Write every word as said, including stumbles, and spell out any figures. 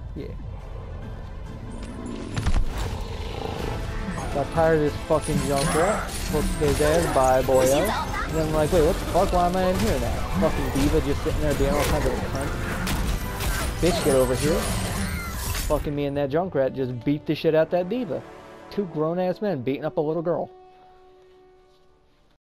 Yeah. Got tired of this fucking junk rat. Hooked his ass, bye boyo. And then I'm like, wait, what the fuck? Why am I in here now? Fucking diva just sitting there being all kinds of a cunt. Bitch, get over here. Fucking me and that junk rat just beat the shit out that diva. Two grown ass men beating up a little girl.